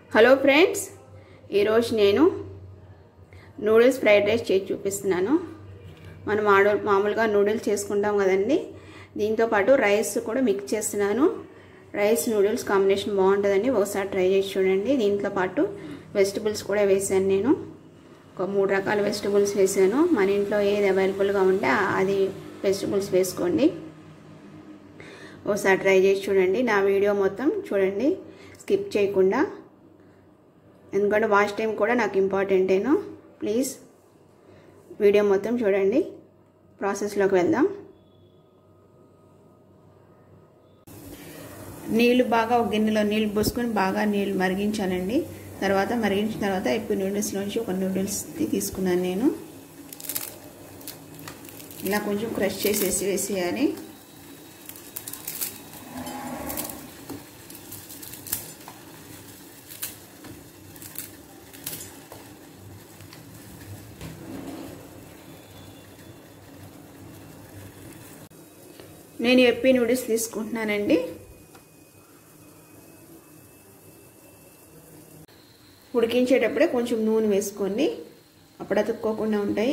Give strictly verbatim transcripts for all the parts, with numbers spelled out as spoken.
Hello friends, ఈరోజు నేను noodles fried rice చేసి చూపిస్తున్నాను. మనం ఆడు మామూలుగా నూడిల్స్ చేసుకుంటాం కదండి, దీంతో పాటు రైస్ కూడా మిక్స్ చేస్తున్నాను. రైస్ నూడిల్స్ కాంబినేషన్ బాగుంటుందండి, ఒకసారి ట్రై చేసి చూడండి. దీంతో పాటు వెజిటబుల్స్ కూడా వేసాను. నేను ఒక మూడు రకాల వెజిటబుల్స్ వేసాను. మన ఇంట్లో ఏది అవైలబుల్గా ఉంటే అది వెజిటబుల్స్ వేసుకోండి. ఒకసారి ట్రై చేసి చూడండి. నా వీడియో మొత్తం చూడండి, స్కిప్ చేయకుండా, ఎందుకంటే వాచ్ టైం కూడా నాకు ఇంపార్టెంటేను. ప్లీజ్ వీడియో మొత్తం చూడండి. ప్రాసెస్లోకి వెళ్దాం. నీళ్లు బాగా ఒక గిన్నెలో నీళ్ళు పోసుకొని బాగా నీళ్ళు మరిగించానండి. తర్వాత మరిగించిన తర్వాత ఇప్పుడు నూడిల్స్లోంచి ఒక నూడిల్స్ తీసుకున్నాను నేను. ఇలా కొంచెం క్రష్ చేసేసి వేసేయాలి. నేను ఎప్పి నూడిల్స్ తీసుకుంటున్నానండి. ఉడికించేటప్పుడే కొంచెం నూనె వేసుకోండి, అప్పుడు అతుక్కోకుండా ఉంటాయి.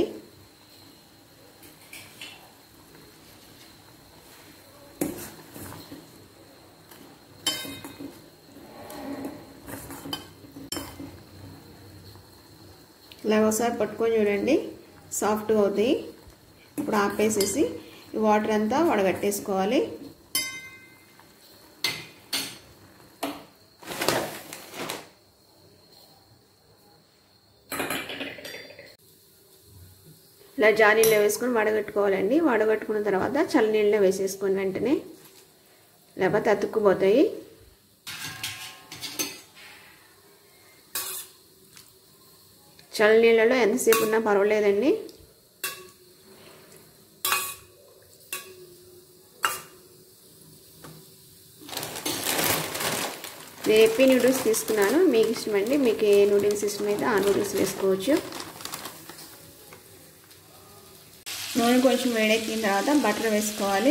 ఇలా ఒకసారి పట్టుకొని చూడండి, సాఫ్ట్గా అవుతాయి. ఇప్పుడు ఆపేసేసి ఈ వాటర్ అంతా వడగట్టేసుకోవాలి. ఇలా జానీలో వేసుకొని వడగట్టుకోవాలండి. వడగట్టుకున్న తర్వాత చల్లనీళ్ళలో వేసేసుకొని వెంటనే, లేకపోతే అతుక్కుపోతాయి. చల్లనీళ్ళలో ఎంతసేపు ఉన్నా పర్వాలేదండి. నేను ఎప్పి నూడిల్స్ తీసుకున్నాను, మీకు ఇష్టమండి. మీకు ఏ నూడిల్స్ ఇష్టమైతే ఆ నూడిల్స్ వేసుకోవచ్చు. నూనె కొంచెం వేడెక్కిన తర్వాత బటర్ వేసుకోవాలి.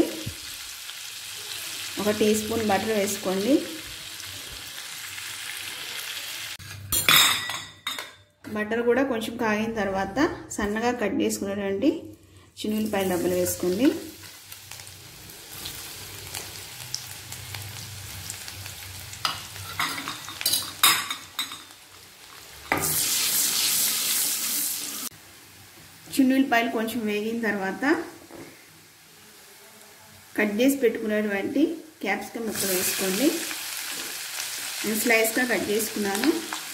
ఒక టీ స్పూన్ బటర్ వేసుకోండి. బటర్ కూడా కొంచెం కాగిన తర్వాత సన్నగా కట్ చేసుకున్నటువంటి చిన్నులపాయల డబ్బలు వేసుకోండి. చిన్నులపాయలు కొంచెం వేగిన తర్వాత కట్ చేసి పెట్టుకున్నటువంటి క్యాప్సికమ్ ముక్కలు వేసుకోండి. నేను స్లైస్గా కట్ చేసుకున్నాను.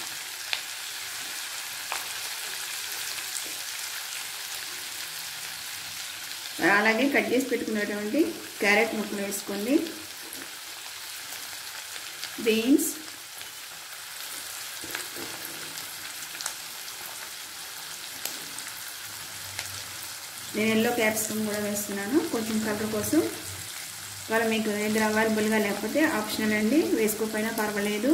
అలాగే కట్ చేసి పెట్టుకున్నటువంటి క్యారెట్ ముక్కలు వేసుకోండి. బీన్స్, నేను ఎల్లో క్యాప్సికమ్ కూడా వేస్తున్నాను కొంచెం కలర్ కోసం. వాళ్ళ మీకు ఏదైనా అవైలబుల్గా లేకపోతే ఆప్షనల్ అండి, వేసుకోకపోయినా పర్వాలేదు.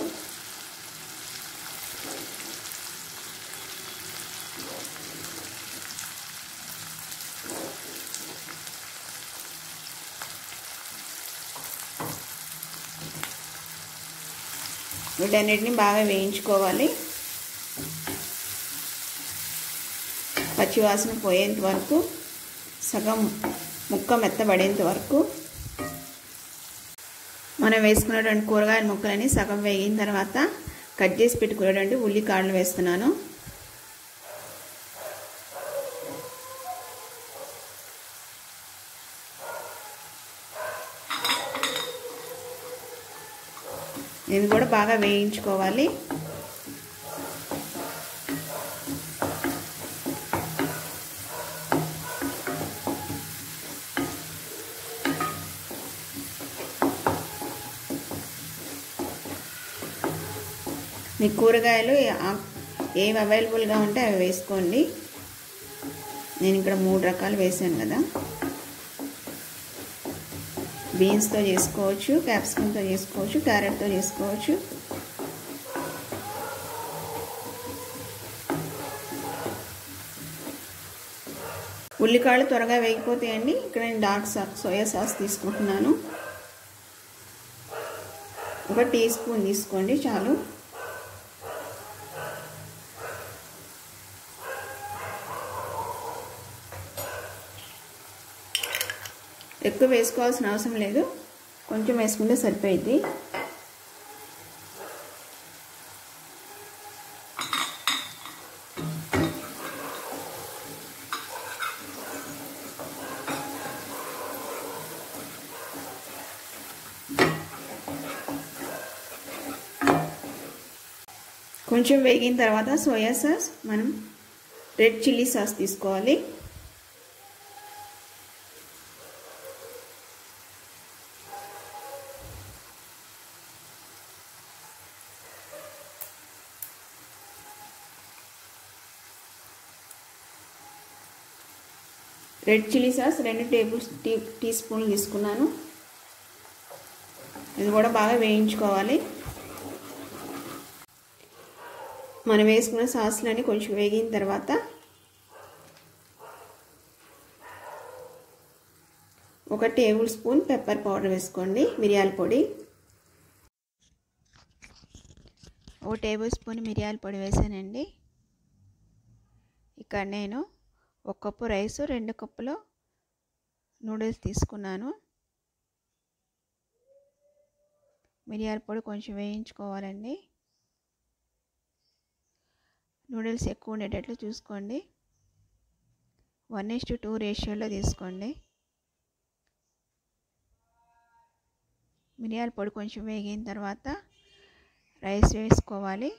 వీటన్నిటిని బాగా వేయించుకోవాలి. పచ్చివాసన పోయేంత వరకు, సగం ముక్క మెత్తబడేంత వరకు. మనం వేసుకున్నటువంటి కూరగాయల ముక్కలని సగం వేగిన తర్వాత కట్ చేసి పెట్టుకున్నటువంటి ఉల్లికాడలు వేస్తున్నాను. దీన్ని కూడా బాగా వేయించుకోవాలి. మీ కూరగాయలు ఏవి అవైలబుల్గా ఉంటే అవి వేసుకోండి. నేను ఇక్కడ మూడు రకాలు వేసాను కదా. బీన్స్తో చేసుకోవచ్చు, క్యాప్సికమ్తో చేసుకోవచ్చు, క్యారెట్తో చేసుకోవచ్చు. ఉల్లికాయలు త్వరగా వేగిపోతాయండి. ఇక్కడ నేను డార్క్ సాస్ సోయా సాస్ తీసుకుంటున్నాను. ఒక టీ స్పూన్ తీసుకోండి చాలు. ఎక్కువ వేసుకోవాల్సిన అవసరం లేదు, కొంచెం వేసుకుంటే సరిపోయింది. కొంచెం వేగిన తర్వాత సోయా సాస్, మనం రెడ్ చిల్లీ సాస్ తీసుకోవాలి. రెడ్ చిల్లీ సాస్ రెండు టేబుల్ టీ టీ స్పూన్లు తీసుకున్నాను. ఇది కూడా బాగా వేయించుకోవాలి. మనం వేసుకున్న సాస్లని కొంచెం వేగిన తర్వాత ఒక టేబుల్ స్పూన్ పెప్పర్ పౌడర్ వేసుకోండి, మిరియాల పొడి. ఒక టేబుల్ స్పూన్ మిరియాల పొడి వేసానండి. ఇక్కడ నేను ఒక కప్పు రైస్, రెండు కప్పులు నూడిల్స్ తీసుకున్నాను. మిరియాల పొడి కొంచెం వేయించుకోవాలండి. నూడిల్స్ ఎక్కువ ఉండేటట్లు చూసుకోండి. వన్ ఈస్ టు టూ రేషియోలో తీసుకోండి. మిరియాల పొడి కొంచెం వేగిన తర్వాత రైస్ వేసుకోవాలి.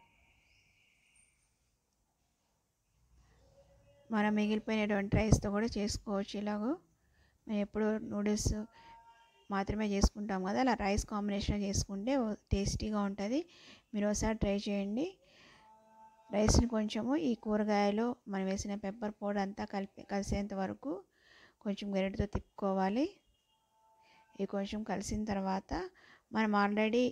మనం మిగిలిపోయినటువంటి రైస్తో కూడా చేసుకోవచ్చు. ఇలాగో మేము ఎప్పుడు నూడిల్స్ మాత్రమే చేసుకుంటాం కదా, అలా రైస్ కాంబినేషన్ చేసుకుంటే టేస్టీగా ఉంటుంది. మీరు ఒకసారి ట్రై చేయండి. రైస్ని కొంచెము ఈ కూరగాయలు మనం వేసిన పెప్పర్ పౌడర్ అంతా కలిపి కలిసేంత వరకు కొంచెం గరిటెతో తిప్పుకోవాలి. ఇది కొంచెం కలిసిన తర్వాత మనం ఆల్రెడీ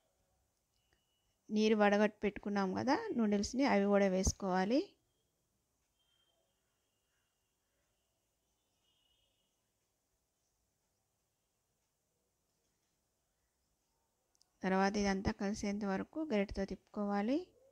నీరు వడగట్టి పెట్టుకున్నాం కదా నూడిల్స్ని, అవి కూడా వేసుకోవాలి. తర్వాత ఇదంతా కలిసేంత వరకు గరిటెతో తిప్పుకోవాలి.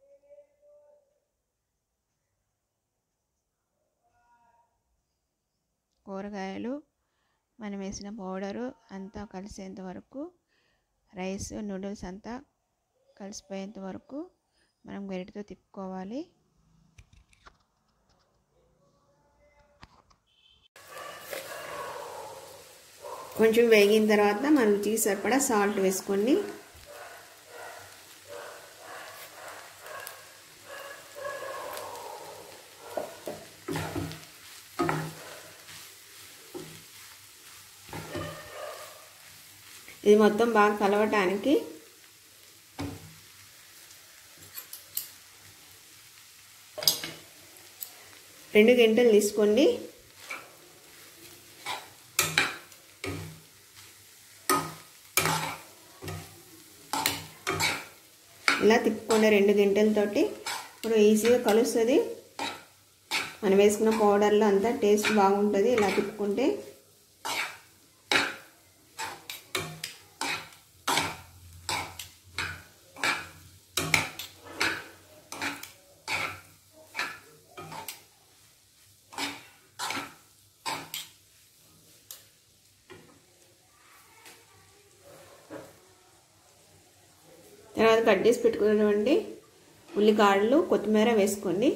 కూరగాయలు మనం వేసిన పౌడరు అంతా కలిసేంత వరకు, రైస్ నూడిల్స్ అంతా కలిసిపోయేంత వరకు మనం గరిటెతో తిప్పుకోవాలి. కొంచెం వేగిన తర్వాత మనం రుచికి సరిపడా సాల్ట్ వేసుకోండి. ఇది మొత్తం బాగా కలవటానికి రెండు గంటలు తీసుకోండి. ఇలా తిప్పుకోండి రెండు గంటలతోటి. ఇప్పుడు ఈజీగా కలుస్తుంది. మనం వేసుకున్న పౌడర్లో అంతా టేస్ట్ బాగుంటుంది ఇలా తిప్పుకుంటే. తర్వాత కట్ చేసి పెట్టుకున్నటువంటి ఉల్లికాడలు, కొత్తిమీర వేసుకోండి.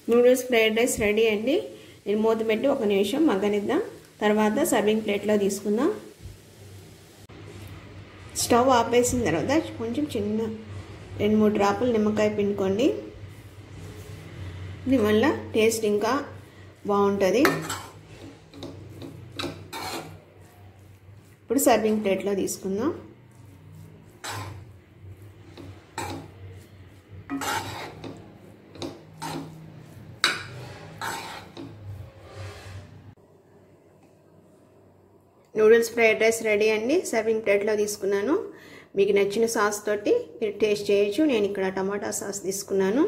నూడిల్స్ ఫ్రైడ్ రైస్ రెడీ అండి. నేను మూత పెట్టి ఒక నిమిషం మగ్గనిద్దాం. తర్వాత సర్వింగ్ ప్లేట్లో తీసుకుందాం. స్టవ్ ఆపేసిన తర్వాత కొంచెం చిన్న రెండు మూడు డ్రాపులు నిమ్మకాయ పిండుకోండి. దీనివల్ల టేస్ట్ ఇంకా బాగుంటుంది. ఇప్పుడు సర్వింగ్ ప్లేట్లో తీసుకుందాం. నూడిల్స్ ఫ్రైడ్ రైస్ రెడీ అండి. సర్వింగ్ ప్లేట్లో తీసుకున్నాను. మీకు నచ్చిన సాస్ తోటి మీరు టేస్ట్ చేయొచ్చు. నేను ఇక్కడ టమాటా సాస్ తీసుకున్నాను.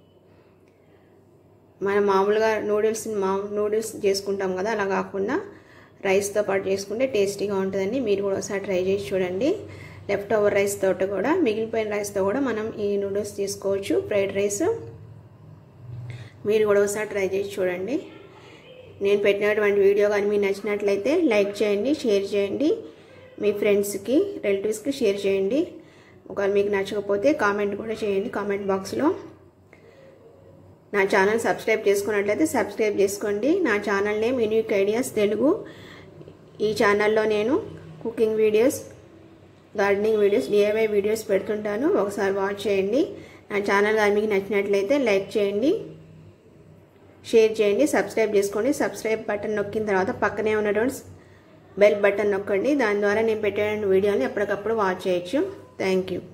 మనం మామూలుగా నూడిల్స్ మా నూడిల్స్ చేసుకుంటాం కదా, అలా కాకుండా రైస్తో పాటు చేసుకుంటే టేస్టీగా ఉంటుందండి. మీరు కూడా ఒకసారి ట్రై చేసి చూడండి. లెఫ్ట్ ఓవర్ రైస్ తోటి కూడా, మిగిలిపోయిన రైస్తో కూడా మనం ఈ నూడిల్స్ తీసుకోవచ్చు ఫ్రైడ్ రైస్. మీరు కూడా ఒకసారి ట్రై చేసి చూడండి. నేను పెట్టినటువంటి వీడియో కానీ మీకు నచ్చినట్లయితే లైక్ చేయండి, షేర్ చేయండి, మీ ఫ్రెండ్స్కి రిలేటివ్స్కి షేర్ చేయండి. ఒకవేళ మీకు నచ్చకపోతే కామెంట్ కూడా చేయండి కామెంట్ బాక్స్లో. నా ఛానల్ సబ్స్క్రైబ్ చేసుకున్నట్లయితే సబ్స్క్రైబ్ చేసుకోండి. నా channel name unique ideas Telugu. ఈ ఛానల్లో నేను cooking videos, gardening videos, DIY videos పెడుతుంటాను. ఒకసారి వాచ్ చేయండి. నా ఛానల్ కానీ మీకు నచ్చినట్లయితే లైక్ చేయండి, షేర్ చేయండి, సబ్స్క్రైబ్ చేసుకోండి. సబ్స్క్రైబ్ బటన్ నొక్కిన తర్వాత పక్కనే ఉన్నటువంటి బెల్ బటన్ నొక్కండి. దాని ద్వారా నేను పెట్టే వీడియోని ఎప్పటికప్పుడు వాచ్ చేయొచ్చు. Thank you.